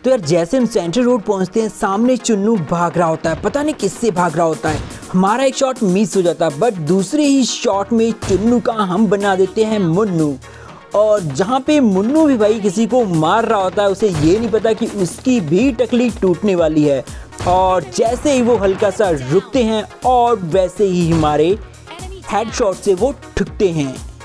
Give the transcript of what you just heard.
तो यार जैसे हम सेंट्रल रोड पहुंचते हैं, सामने चुन्नू भाग रहा होता है, पता नहीं किससे भाग रहा होता है। हमारा एक शॉट मिस हो जाता है, बट दूसरे ही शॉट में चुन्नू का हम बना देते हैं मुन्नू। और जहाँ पे मुन्नू भी भाई किसी को मार रहा होता है, उसे ये नहीं पता कि उसकी भी टकली टूटने वाली है। और जैसे ही वो हल्का सा रुकते हैं और वैसे ही हमारे हेडशॉट से वो ठुकते हैं।